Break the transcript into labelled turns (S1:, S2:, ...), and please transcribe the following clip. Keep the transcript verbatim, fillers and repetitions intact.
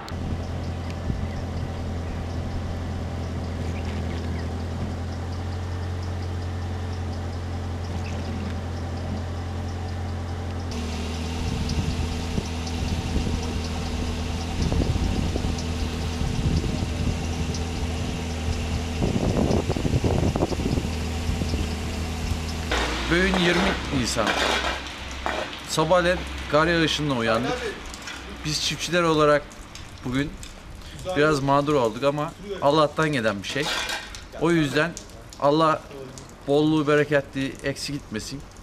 S1: Bugün yirmi Nisan. Sabahleyin kar yağışında uyandık. Biz çiftçiler olarak bugün biraz mağdur olduk ama Allah'tan gelen bir şey. O yüzden Allah bolluğu, bereketli, eksik gitmesin.